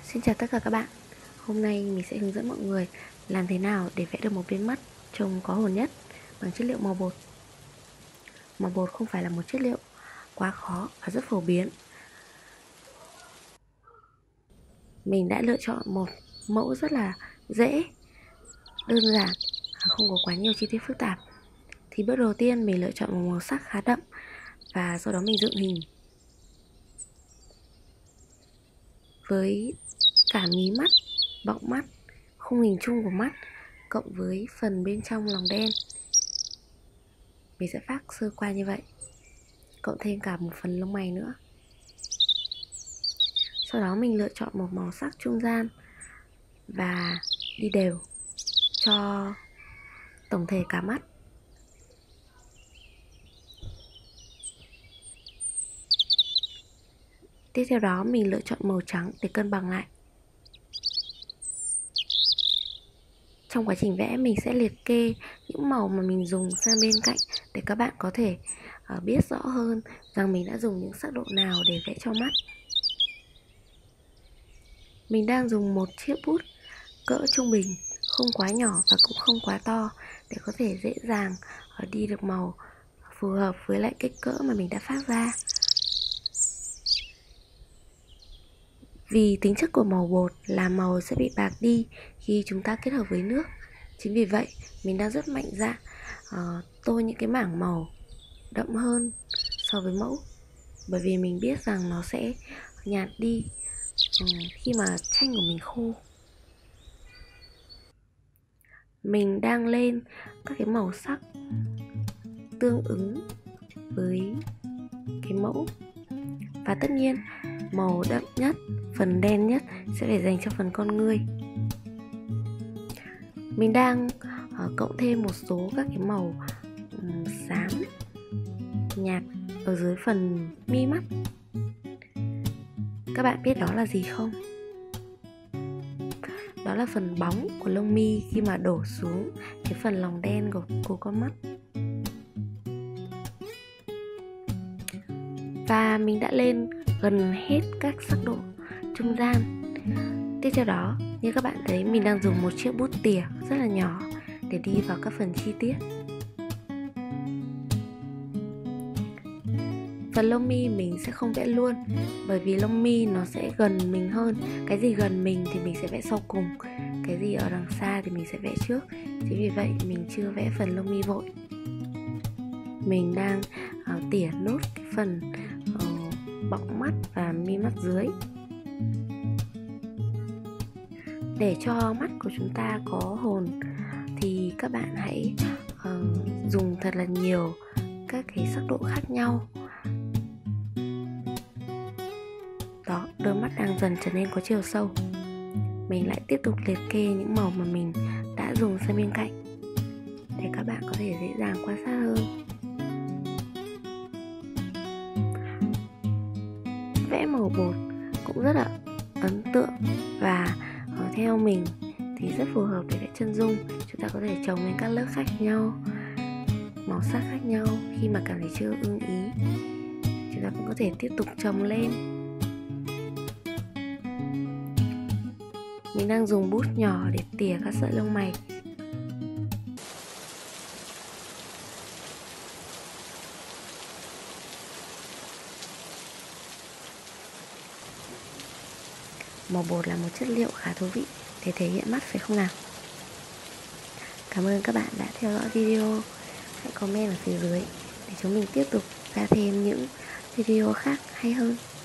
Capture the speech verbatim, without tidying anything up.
Xin chào tất cả các bạn. Hôm nay mình sẽ hướng dẫn mọi người làm thế nào để vẽ được một bên mắt trông có hồn nhất bằng chất liệu màu bột. Màu bột không phải là một chất liệu quá khó và rất phổ biến. Mình đã lựa chọn một mẫu rất là dễ, đơn giản, không có quá nhiều chi tiết phức tạp. Thì bước đầu tiên mình lựa chọn một màu sắc khá đậm và sau đó mình dựng hình với cả mí mắt, bọng mắt, khung hình chung của mắt cộng với phần bên trong lòng đen. Mình sẽ phác sơ qua như vậy, cộng thêm cả một phần lông mày nữa. Sau đó mình lựa chọn một màu sắc trung gian và đi đều cho tổng thể cả mắt. Tiếp theo đó mình lựa chọn màu trắng để cân bằng lại. Trong quá trình vẽ mình sẽ liệt kê những màu mà mình dùng sang bên cạnh để các bạn có thể uh, biết rõ hơn rằng mình đã dùng những sắc độ nào để vẽ cho mắt. Mình đang dùng một chiếc bút cỡ trung bình, không quá nhỏ và cũng không quá to để có thể dễ dàng uh, đi được màu phù hợp với lại kích cỡ mà mình đã phác ra. Vì tính chất của màu bột là màu sẽ bị bạc đi khi chúng ta kết hợp với nước. Chính vì vậy mình đang rất mạnh dạn uh, tô những cái mảng màu đậm hơn so với mẫu. Bởi vì mình biết rằng nó sẽ nhạt đi uh, khi mà tranh của mình khô. Mình đang lên các cái màu sắc tương ứng với cái mẫu. Và tất nhiên màu đậm nhất, phần đen nhất sẽ phải dành cho phần con ngươi. Mình đang uh, cộng thêm một số các cái màu um, xám nhạt ở dưới phần mi mắt. Các bạn biết đó là gì không? Đó là phần bóng của lông mi khi mà đổ xuống cái phần lòng đen của, của con mắt. Và mình đã lên gần hết các sắc độ trung gian. Tiếp theo đó, như các bạn thấy, mình đang dùng một chiếc bút tỉa rất là nhỏ để đi vào các phần chi tiết. Phần lông mi mình sẽ không vẽ luôn, bởi vì lông mi nó sẽ gần mình hơn. Cái gì gần mình thì mình sẽ vẽ sau cùng, cái gì ở đằng xa thì mình sẽ vẽ trước. Chính vì vậy mình chưa vẽ phần lông mi vội. Mình đang uh, tỉa nốt cái phần uh, bọng mắt và mi mắt dưới. Để cho mắt của chúng ta có hồn thì các bạn hãy uh, dùng thật là nhiều các cái sắc độ khác nhau. Đó, đôi mắt đang dần trở nên có chiều sâu. Mình lại tiếp tục liệt kê những màu mà mình đã dùng sang bên cạnh để các bạn có thể dễ dàng quan sát hơn. Vẽ màu bột cũng rất là ấn tượng và uh, theo mình thì rất phù hợp để vẽ chân dung. Chúng ta có thể chồng lên các lớp khác nhau, màu sắc khác nhau. Khi mà cảm thấy chưa ưng ý, chúng ta cũng có thể tiếp tục chồng lên. Mình đang dùng bút nhỏ để tỉa các sợi lông mày. Màu bột là một chất liệu khá thú vị để thể hiện mắt, phải không nào? Cảm ơn các bạn đã theo dõi video. Hãy comment ở phía dưới để chúng mình tiếp tục ra thêm những video khác hay hơn.